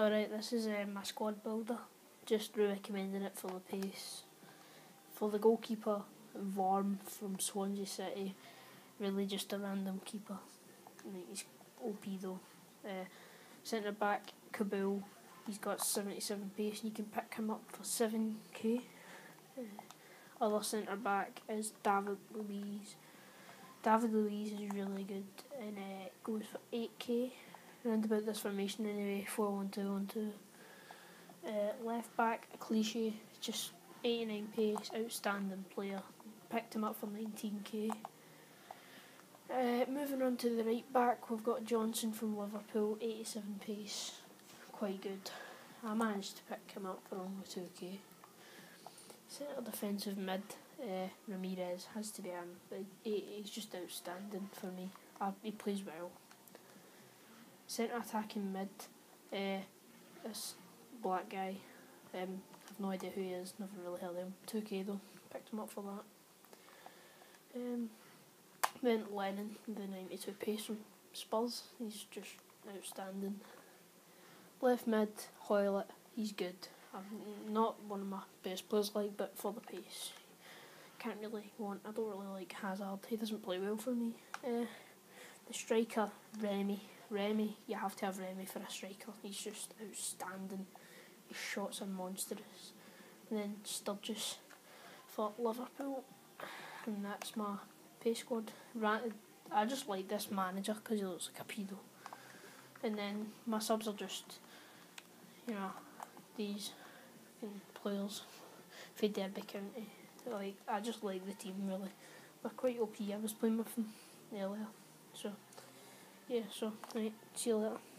Alright, this is my squad builder. Just recommending it for the pace. For the goalkeeper, Vorm from Swansea City. Really just a random keeper. He's OP though. Centre back, Kabul. He's got 77 pace and you can pick him up for 7k. Other centre back is David Luiz. David Luiz is really good and goes for 8k. Round about this formation anyway, 4-1-2-1-2. Left back, Clichy, just 89 pace, outstanding player. Picked him up for 19k. Moving on to the right back, we've got Johnson from Liverpool, 87 pace, quite good. I managed to pick him up for only 2k. Centre defensive mid, Ramirez, has to be him, but he's just outstanding for me. He plays well. Centre attacking mid, this black guy, I've no idea who he is, never really heard of him. 2k though, picked him up for that. Then Lennon, the 92 pace from Spurs, he's just outstanding. Left mid, Hoylett, he's good. I'm not one of my best players but for the pace. I don't really like Hazard, he doesn't play well for me. The striker, Remy, you have to have Remy for a striker, he's just outstanding. His shots are monstrous. And then Sturgis for Liverpool, and that's my pace squad. I just like this manager because he looks like a pedo. And then my subs are just, these players for Derby County. I just like the team really. They're quite OP. I was playing with them earlier. So, yeah, right, see you later.